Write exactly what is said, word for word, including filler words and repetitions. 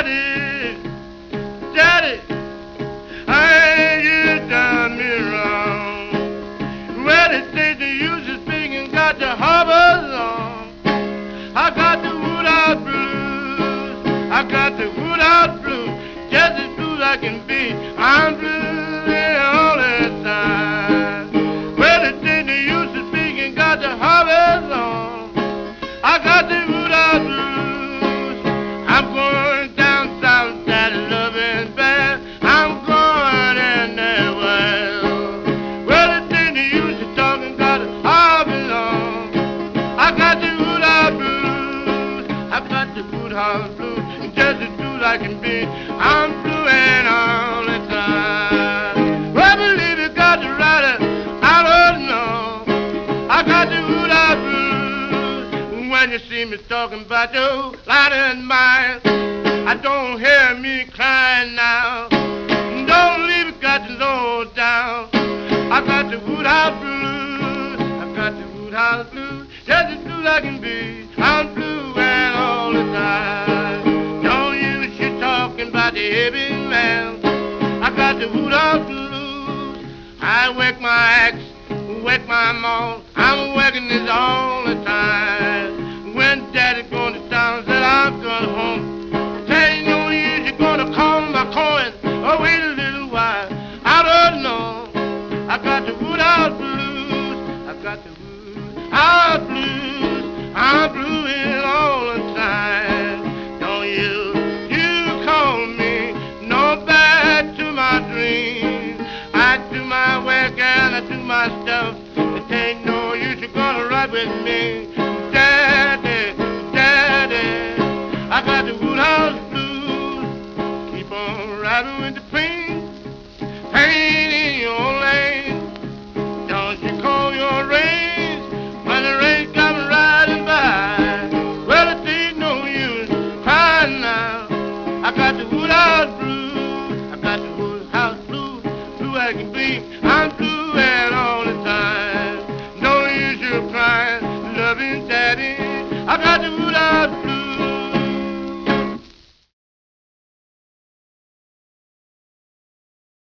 Daddy, Daddy, I you done me wrong. Well, they say the use of speaking got the harbors on. I got the Woodhouse Blues, I got the Woodhouse Blues, just as blue as I can be. I'm blue all the time. Well, they say the use of speaking got the harbors on. I got the Woodhouse Blues. I'm going down south, daddy, loving bad. I'm going in there well. Well, the thing they used to talking got a harbors on. I got the Woodhouse Blues. I got the Woodhouse Blues, and just as blue as I can be. I'm blue and all the time. Well, I believe you got the rider. I don't know. I got the Woodhouse Blues. When you see me talking about your light and mine, I don't hear me crying now. Don't leave it, got to low down. I got the Woodhouse Blues. I got the Woodhouse Blues. Just as blue as I can be. I'm blue and all the time. Don't you shit talking about the heavy man. I got the Woodhouse Blues. I work my axe, work my maul. I'm working this all the time. When daddy going to town, said I'm going home. Tell you no use, you're gonna call my coin. Oh, wait a little while. I don't know. I got the Woodhouse Blues. I got the Woodhouse Blues. I'm blue in all the time. Don't you, you call me no back to my dreams. I do my work and I do my stuff. It ain't no use, you're gonna ride with me.